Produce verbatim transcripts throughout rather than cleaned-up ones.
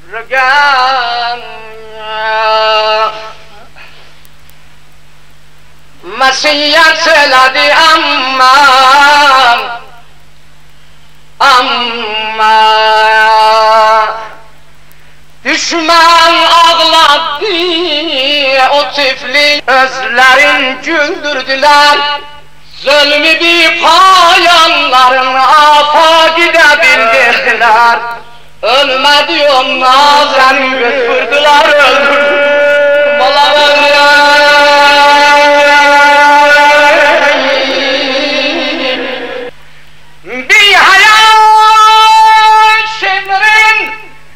rıgan Mesiyet eledi ammam Amma düşman ağladı o tifli özlerin güldürdüler Zulmü bir payanların afa gidebildirdiler Ölmedi o nazen götürdüler öldürdüler Bir hayal şemrin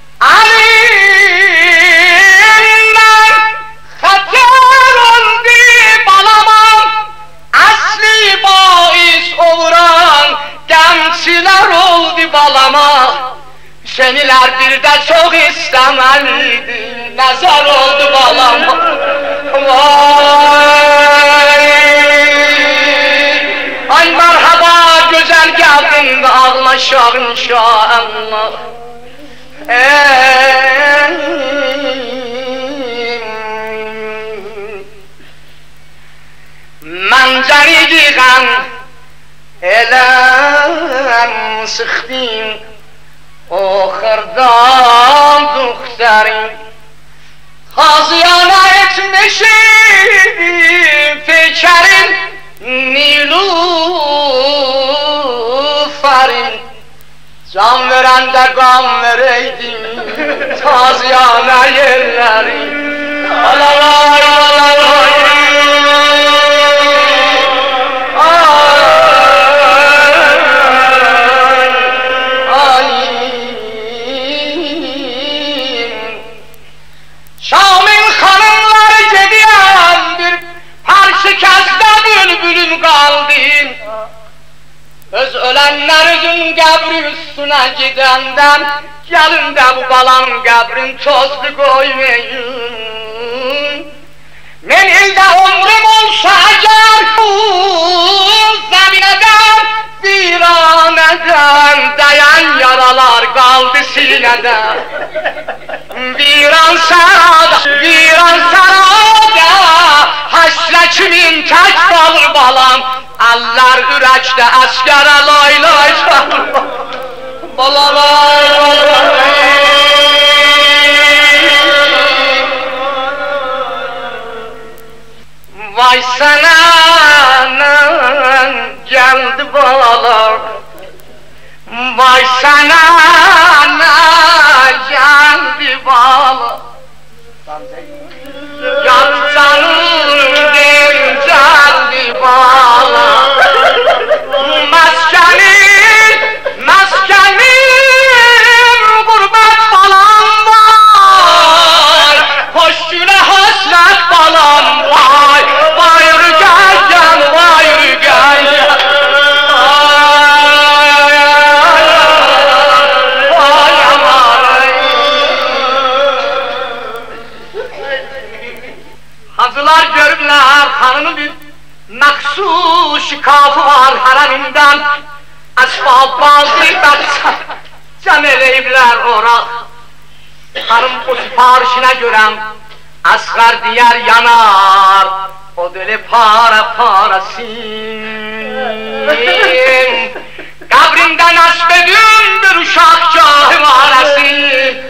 alinden Hater oldu balamam Asli bahis oluran gençler oldu balama Şeniler bir de çok istemeliydi Nazar oldu balama Vay Ay merhaba güzel geldin de ağlaşar inşallah Ey Məncəni yığan eləm sıxdım O xırdan duxtarım Xaziyana etmişim fikərim Nilufarim Can verəndə qan verəydim Taziyana yerlərim Alalay alalay Şam'ın hanımları gediyen bir parçikazda bülbülüm kaldım Öz ölenlerin kabri üstüne gidenden Gelin de bu balan kabrin tozlu koymayın Men ilde umrum olsa eğer Zemineden viraneden dayan yaralar kaldı sineden Viran sarada, viran sarada Hasretimin tek kalır balam Eller ürekte askere lay lay çalır Balam ay balam Vay sana geldi balam Vay sana geldi balam Yar canım geldi balam Meskenim, meskenim gurbet balam var Hoş güne hasret balam var Vay rügayen, vay rügayen Hacılar görürler hanımın bir maksus şikafı var haraminden Asfalt bazı baksa can eleyibler ora Hanım bu siparişine gören asgar diğer yanar O deli para parasın Kabrinden asbedün bir uşak cahim arasın